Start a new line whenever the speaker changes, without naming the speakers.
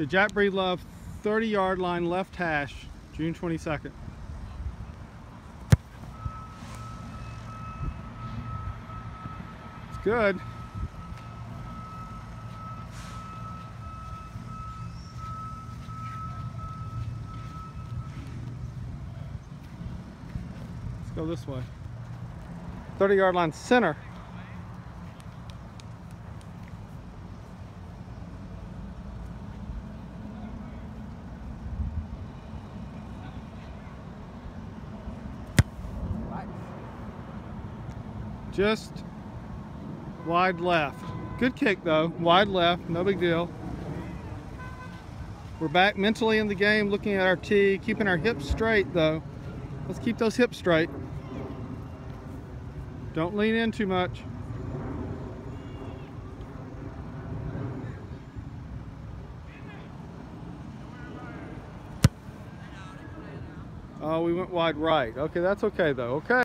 To Jack Breedlove, 30-yard line left hash, June 22nd. It's good. Let's go this way. 30-yard line center. Just wide left. Good kick though, wide left, no big deal. We're back mentally in the game, looking at our tee, keeping our hips straight though. Let's keep those hips straight. Don't lean in too much. Oh, we went wide right. Okay, that's okay though, okay.